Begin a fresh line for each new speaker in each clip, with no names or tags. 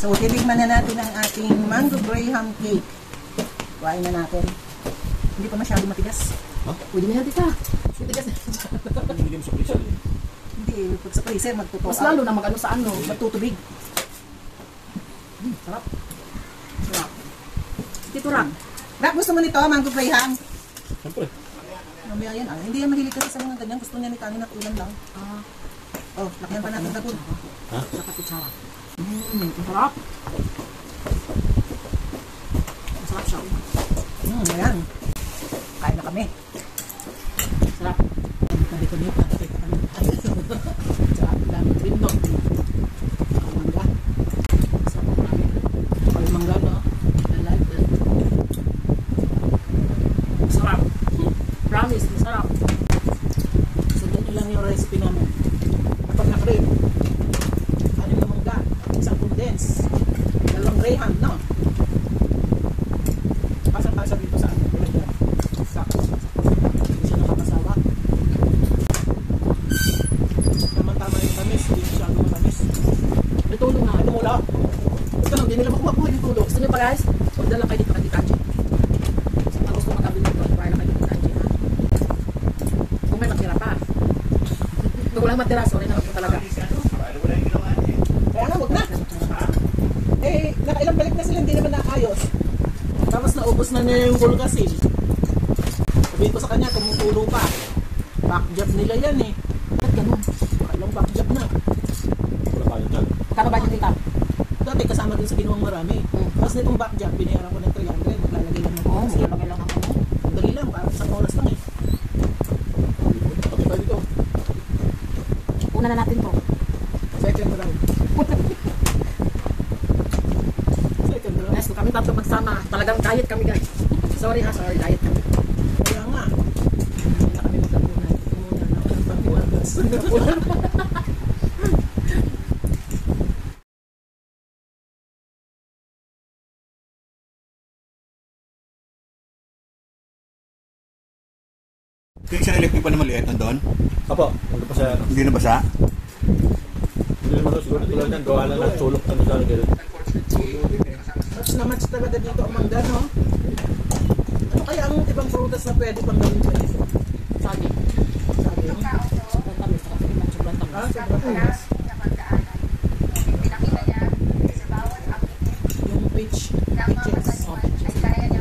So, titigman na natin ang ating mango graham cake. Kuhain na natin. Hindi pa masyado matigas.
Huh?
Pwede na yan, tita. Matigas na.
Hindi mo sa freezer.
Hindi, pag sa freezer, magtuto.
Mas lalo na mag-ano sa ano.
Magtutubig. Sarap. Sarap. Tito Ram. Rap, gusto mo nito, mango graham?
Siyempre.
Mamaya yan. Hindi yan mahilig kasi sa mga ganyan. Gusto niya ni kanin at ulam lang. Oh, lakyan pa natin dagod.
Ha?
Dapat kutsara. Masarap. Masarap siya.
Ayan. Kain na kami.
Masarap. Tabi ko nito. Sarap. Dami rin no. Mangga. Masarap namin. Ay, mangga no. I like it. Masarap. Promise, masarap.
Sundan nyo lang yung recipe namin. Kapag na-crave, anim na mangga, isang condense, dalawang graham, no? Pasang-pasang dito sa amin. Sakto. Hindi siya nakakasawa. Tama-tama yung tamis, hindi siya ang matamis.
May tulong nga.
Ito mula. Ito lang, hindi nila makuha yung tulog.
Gusto niyo pa guys? Huwag na lang kayo dito kay Tita Angie. Ang gusto magkabili nito, try lang kayo dito kay Tita Angie, ha? Kung may matira pa. Kung walang matira, sorry na lang po talaga.
Kaya nga, wag na. Eh, nakailang balik na sila, hindi naman naayos. Tapos naubos na niya yung Volcasil. Sabihin ko sa kanya, tumutulo pa. Backjob nila yan eh.
Ba't ganun?
Kailang backjob na.
Wala tayo dyan.
Kano ba yung tita?
Dati kasama din sa Ginawang Marami. Tapos nitong backjob, binayaran ko ng 300. Maglalagay lang ng oras.
Maglalagay lang ako.
Dali lang, para sa oras lang eh.
Pati tayo dito.
Una na natin to.
Second round. Second round.
Guys, kung kami tatlo magsama, talagang diet kami guys. Sorry ha, sorry, diet kami.
Kaya nga.
Hindi na kami magkapunay.
Muna na ako ng pagbuwagas.
Yung isang electric pa na maliit nandun?
Apo, ano pa sa...
Hindi na basa?
Hindi naman siguro tulad ng gawa na ng sulok na sa ganun.
Match na match talaga dito ang mangga, no? Ano kaya ang ibang prutas na pwede pang gawin pa dito?
Sabi.
Sabi mo?
Sobrang tamis. Kasi man sobrang tamis.
Sobrang tamis. Yung peach. Peaches.
Oh, peaches.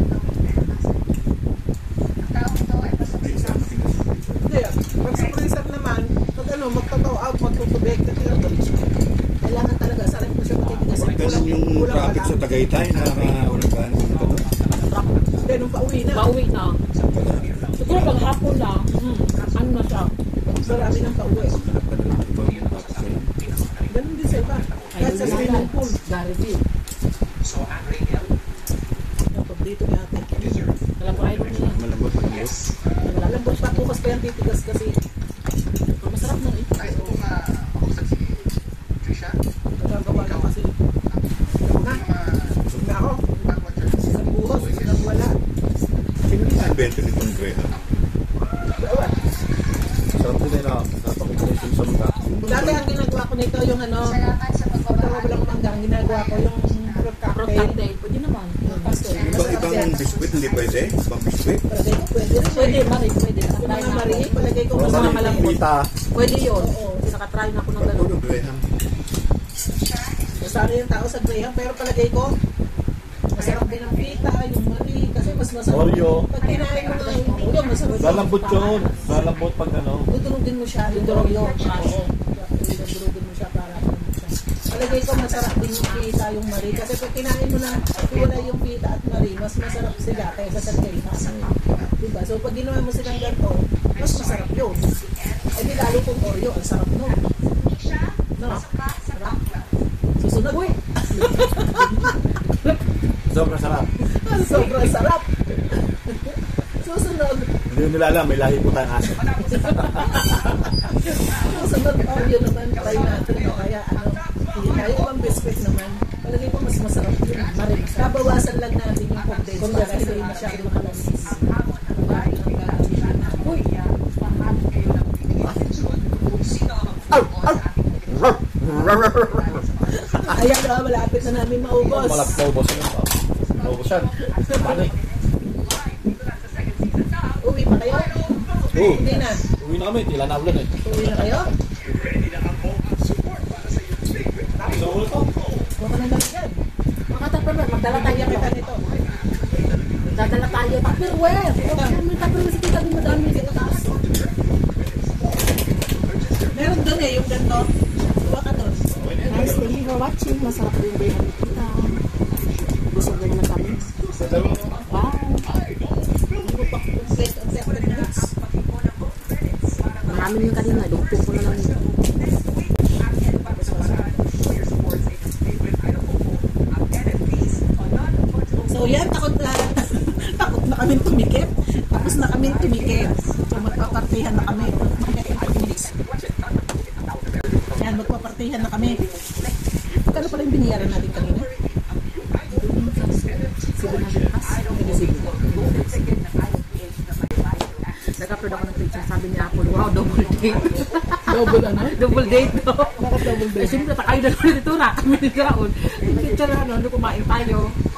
Hindi, pag sa freezer naman, pag ano, magtataw out, magtutubig, kailangan talaga, sarap mo siya matitigas.
Ganun yung traffic sa Tagaytay, nakakawalang gano'n dito to.
Hindi, nung pauwi na.
Pauwi na. Siguro pag hapon na, ano na siya.
Marami ng pauwi. Ganun din sa iba. Kahit sa swimming pool.
Garvey.
Pag dito ni ate.
Alam ko, idol niya.
Malambot, malambot.
Malambot pa bukas pa yan titigas kasi.
Masarap na eh.
Nagagawa lang kasi. Na ako. Isang buhos, isang wala.
Sino yung invento nitong Graham?
Sarap din na napakikulitin sa mga.
Dati ang ginagawa ko nito yung ano, walang manggang, ginagawa ko yung fruit
Fruit
cocktail.
cocktail. Pwede naman.
Pastel.
Ibang biskuit, hindi pwede? Ibang biskuit?
Palagay ko pwede rin.
Pwede, Mari. Pwede.
Yung
Nakatry
mga
na
mari,
ako.
palagay ko
Oo,
mas
mga
mga
malambot.
Pita.
Pwede yun.
Oo.
Nakatry na ako ng
Puro
gano'n.
Graham.
Masarap yung tao sa graham, pero palagay ko, masarap din ang pita, yung mari, kasi mas masarap.
Oreo.
Pag kinain mo na yung Oreo, masarap.
Lalambot yun. Lalambot pag ano.
Dudurugin mo siya, yung Oreo. Oo. Dudurugin mo siya para ano siya. Palagay ko masarap din yung pita, yung mari, kasi pag kinain mo na wala yung pita at mari, mas masarap sila kaysa sa graham. Diba? So pag ginawa mo silang ganito, mas masarap yun. Eh di lalo kung Oreo, ang sarap nun. No? Sarap. Susunod. Uy!
Sobrang sarap.
Sobrang sarap. Susunod.
Hindi nila alam, may lahi po tayong aso.
Susunod Oreo naman, try natin. O kaya ano, tayo ibang biscuit naman. Palagay ko mas masarap yun. Marin. Kabawasan lang natin yung condense para hindi masyadong kalamis. Uy! Ayan na, wala Malapit na namin maubos.
Malapit na ubos yun. Maubos yan. Paano eh?
Uwi pa kayo?
Oo.
Hindi na.
Uwi na kami. Tila na ulan eh.
Uwi na kayo?
Gusto ko ito.
Huwag ka na lang yan.
Mga Tupperware, magdala tayo
Kita
ito.
nito.
Dadala tayo. Tupperware. May Tupperware sa kita din madami dito taas.
Meron doon eh, yung ganito. Huwa ka doon.
Guys, thank you for watching. Masarap po yung bayan kita. Busog na naman kami. Wow.
Plate of separate goods.
Marami yung kanina. Dugtong ko na lang ito.
So yan, takot na kami tumikip. Tapos na kami tumikip. So magpapartihan na kami. Yan, magpapartihan na kami. Kano pala yung biniyaran natin kanina?
Sigo na bukas.
Hindi sigo.
Nag-upload ako ng picture. Sabi ni Apple, wow, double date.
Double ano?
Double date, no?
Bakit double
Eh,
bed?
siyempre, tayo na naman dito na. Kami ni Raon. Yung picture na ano, kumain tayo.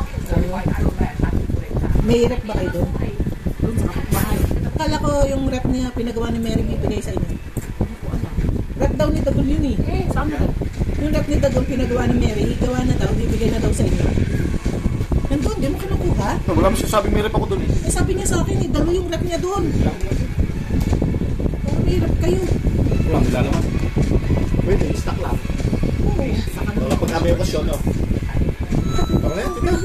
May rep ba kayo doon?
Doon sa kapitbahay.
Akala ko yung rep niya pinagawa ni Mary ibigay sa inyo. Rep daw ni Dagol yun eh.
Saan mo?
Yung rep ni Dagol pinagawa ni Mary, gawa na daw, bibigay na daw sa inyo. Nandun, di mo kinukuha?
Wala mo sinasabing may rep ako dun eh.
Eh, sabi niya sa akin, dalo yung rep niya doon. Oh, may rep kayo.
Wala, wala naman. Pwede, stock lang. Wala pag kami okasyon, no? Parang yan, tika.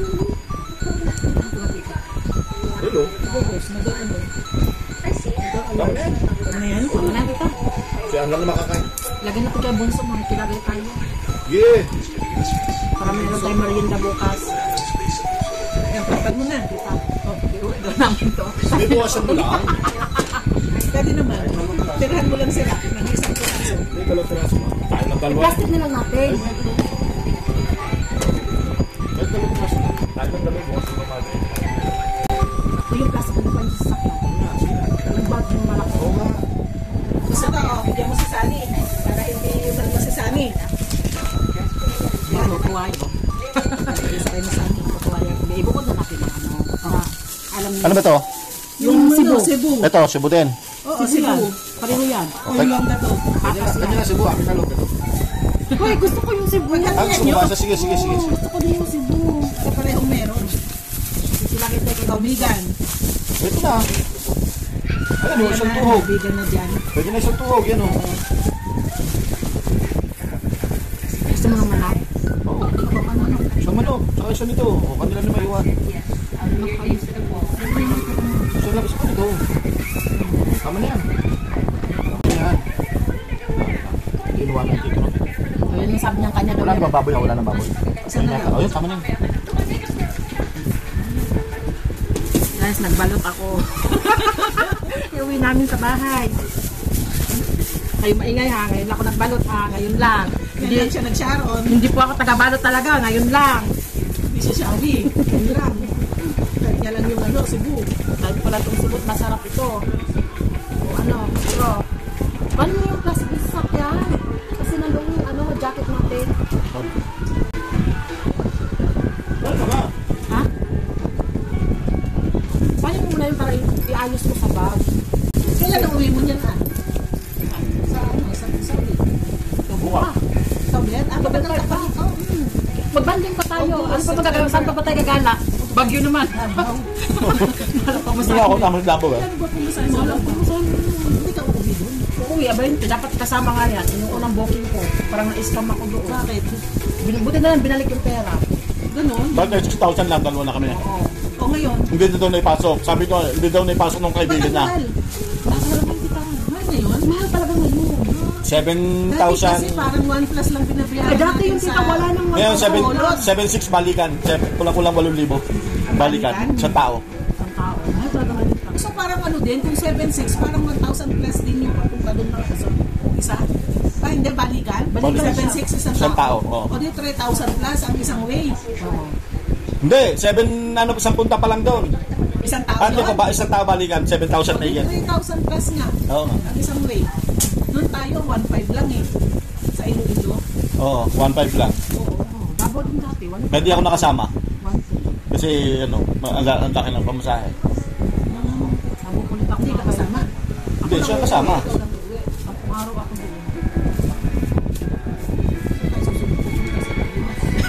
Hello.
Bukos, nagawin doon.
Parang yan.
Ano yan?
Ano na kita?
Siya lang na makakain.
Lagyan natin kay Bunso mo. Kilagay tayo.
Yeah.
Para meron tayo merienda bukas.
Ayan, patag mo na.
Kita. Oh, iuwi daw namin to.
May buwasan mo lang.
Pwede naman. Tirahan mo lang sila ng isang piraso.
May dalawang piraso mo. Tayo ng dalawa.
Plastic na lang natin.
May dalawang piraso na. Tayo ng dalawa. Buwasan mo natin.
Ito yung plastic na pa yung sasakyan. Nagbag yung malaki.
Oo nga.
Gusto na, oh, bigyan mo si Sunny. Para hindi usan mo si Sunny.
Yan, tuway.
Bigyan sa kayo ni Sunny.
Tuway. Ibukod na natin ang ano. Para alam niyo.
Ano ba to?
Yung Cebu. Cebu.
Ito, Cebu din.
Oo, Cebu.
Pareho yan.
Yung long na to.
Ganyan na Cebu. Akin na loob ito.
Hoy, gusto ko yung Cebu.
Ah, gusto mo ba? Sige, sige, sige.
Gusto ko din yung Cebu.
Ito parehong meron.
Sila kita kay
Kaubigan.
Ito na. Ayan o,
Ayan
isang
na,
tuhog.
kaubigan na dyan.
Pwede na isang tuhog. Yan o.
Gusto mo ng manok?
Oo. Isang manok. Saka isang ito. O, kanila na maiwan. Isang labas ko nito. Tama na yan. Yan. Inuwanan dito.
Ayun yung sabi niya kanya daw.
Wala na baboy na. Wala na baboy.
Isang na lang.
O, yun. Tama na yan.
Guys, nagbalot ako. Iuwi namin sa bahay. Kayo maingay ha. Ngayon ako nagbalot ha. Ngayon lang.
Hindi lang siya nag-sharon.
Hindi po ako tagabalot talaga. Ngayon lang.
Hindi siya Shari. Yun lang. Kanya lang yung ano, Cebu.
Sabi pala itong subot, masarap ito. O ano, pero paano mo yung plastic sa sakyan? Kasi nandun yung ano, jacket natin.
Wala ba?
Ha? Paano mo muna yung para iayos mo sa bag?
Kailan ang uwi mo niyan ha? Sa ano? Sa Saudi.
Buka.
Saudi? Ah, matagal ka pa. Oh,
Magbanding pa tayo. Ano pa magagawin? Saan pa ba tayo gagala? Bagyo naman. Mahala pa mo
Gusto mo ako naman sa labo eh.
Ano ba pumasahin mo? Hindi ka uuwi doon.
Uuwi, abay, dapat kasama nga yan. Yung unang booking ko. Parang na-scam ako doon.
Bakit?
Buti na lang binalik yung pera.
Ganon.
Bakit 6,000 lang, dalawa na kami.
Oo.
O ngayon?
Hindi na daw naipasok. Sabi ko, hindi daw naipasok nung kaibigan na.
Mahal. Mahal ngayon?
Mahal talaga ngayon.
Dati kasi
7,000.
parang 1 plus lang binabayaran
Eh, dati yung
natin
tita, wala nang
Ngayon,
Bacolod.
7,600 balikan. Kulang-kulang 8,000. Balikan. Sa tao.
Isang tao. Mahal talaga ngayon.
So parang ano din, kung 7,600, parang 1,000 plus din yung papunta doon ng isa. Ah, hindi, balikan?
Balikan.
7,600 isang
Isang tao,
tao.
oo.
O di 3,000 plus ang isang way.
Oo.
Hindi, 10 punta pa lang doon.
Isang tao
Ano
yun?
ba, isang tao balikan, 7,000 na yan.
3,000 plus nga
Oo.
ang isang way. Doon tayo, 1,500 lang eh. Sa Iloilo.
Oo, 1,500 lang.
Oo.
Babo din dati. 150.
Pwede ako nakasama.
150.
Kasi ano, ang laki ng pamasahe.
Sabi ko ulit ako
Hindi ka kasama.
Hindi, siya kasama.
Ikaw lang uuwi.
Sampung araw ako doon.
Ay, susunod ko punta sa Baguio.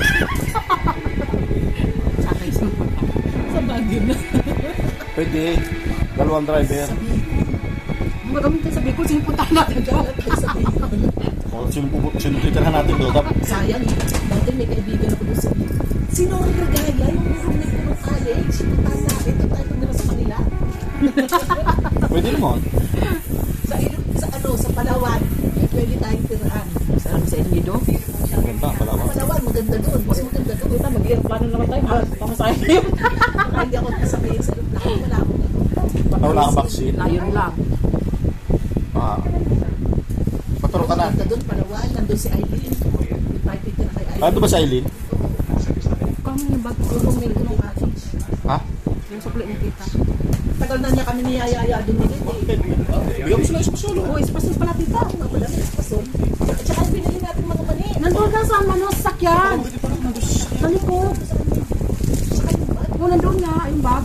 Sakay sa
Sa Baguio na.
Pwede. Dalawang driver.
Mga gamit tayo sa Bicol, sino puntahan natin dyan?
Sa Bicol.
O, sino titirahan natin doon?
Sayang, dati may kaibigan ako doon sa Bicol. Sino ang regaya? Yung roommate ko ng college. Puntahan natin. Doon tayo tumira sa kanila.
Pwede naman.
Sa Palawan. Pwede tayong tirahan.
Sarap sa inyo doon.
Maganda, pala ba?
Palawan, maganda doon. Mas maganda doon.
Kita, mag-aeroplano naman tayo. Pamasahe na yun.
Baka hindi ako nasabihin sa aeroplano. Wala ako.
Wala kang vaccine.
Layon lang.
Paturo ka na.
Maganda doon, Palawan. Nandun si Eileen. Doon tayo titira kay Eileen.
Ano ba sa Eileen?
Kamo yung bag ko.
Yung roommate ko ng college.
Ha?
Yung supli ng kita.
Tagal na niya kami niyayaya doon nila.
Bigyan mo sila isang solo.
Oh, ispasin pala tita.
Ako nga pala, may espasol. At saka pinili natin mga mani.
Nandun ka sa sakyan. Sa likod. Oh, nandun nga. Yung bag.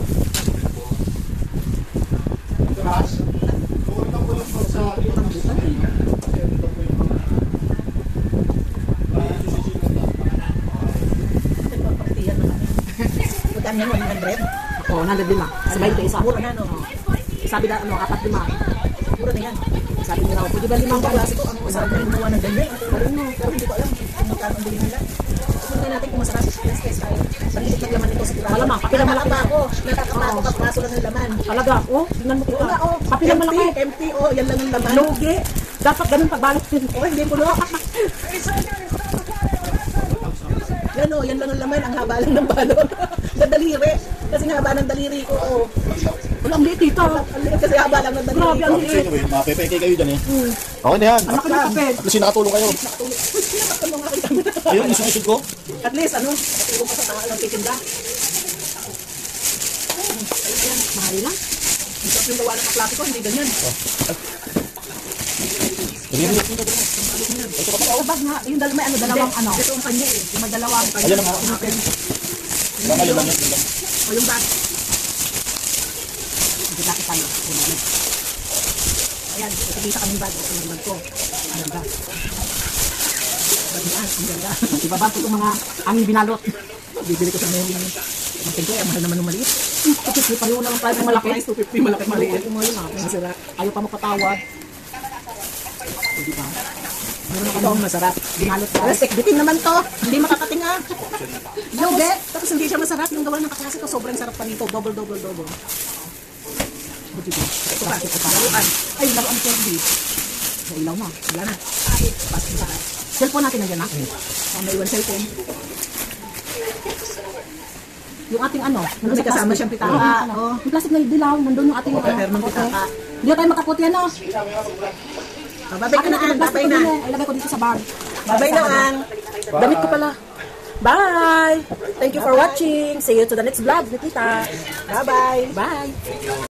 Nagpapaktiyan na kami. Magkano yan, 100?
Oh, nandun din na. Sa 20 isa.
Mura na, no?
Sabi na, ano, 4 lima.
Mura na yan.
Sabi nila, pwede ba 5
Ang
ba?
kaklase ko, ang masarap na gumawa ng ganyan. Pero hindi ko alam kung magkano ang bili nila. Tignan natin kung masarap. Test tayo. Pagkikit ng laman nito sigurado.
Malamang, papilang malaki.
Nakakapa ako kapraso lang ng laman.
Talaga, oh, tingnan mo
Oo nga,
kita.
oh.
Papilang malaki.
Empty, oh. Yan lang yung laman.
Lugi. Dapat ganun pagbalik din.
Oh, hindi puno. Yan, oh. Yan lang ang laman. Ang haba lang ng balon. Sa daliri. Kasi haba ng daliri ko, oh.
Walang liit dito.
Ang liit kasi haba lang ng daliri
Grabe,
ko.
ang liit.
Mapepeke kayo dyan eh. Okay na yan.
Anak ko na kapit.
At least nakatulong kayo.
Nakatulong nga kita.
Ayun, isusod ko.
At least, ano, nakatulong ka sa tao ng titinda.
Mahali lang.
Ang sarap yung gawa ng kaklase ko, hindi ganyan.
Sa bag nga, yung may ano, dalawang ano.
Ito ang kanya eh.
Yung may dalawang kanya.
Ayan ang mga. Ayun lang yan.
O yung bag.
Hindi laki tayo.
Ayan, nakikita kaming bag. Ito yung bag ko. Ang ganda. Bag niyan, ang ganda.
Ibaba ko itong mga aming binalot.
Bibili ko sa mga matingko. Ang mahal naman ng maliit.
Kasi pareho lang ang price ng malaki.
Price 250, malaki maliit.
Masarap. Ayaw pa magpatawad. Hindi ba?
Ito ang masarap.
Binalot ka.
Pero sikbitin naman to. Hindi makakatinga. Yoge. Tapos hindi siya masarap. Yung gawa ng kaklase ko, sobrang sarap pa nito. Double. Ito pa. Laruan.
Ay, laruan candy. Sa ilaw na.
Wala na. Pasok sa akin.
Cellphone natin nandiyan ha.
May iwan cellphone.
Yung ating ano.
May kasama siyang pitaka.
Oh. Yung plastic na dilaw. Nandun yung ating
Permang pitaka.
Hindi na tayo makaputi ano.
Babay ka na, Ang. Babay na.
Ilagay ko dito sa bag.
Babay na, Ang.
Damit ko pala. Bye! Thank you for watching. See you to the next vlog, Nikita.
Bye-bye.
Bye!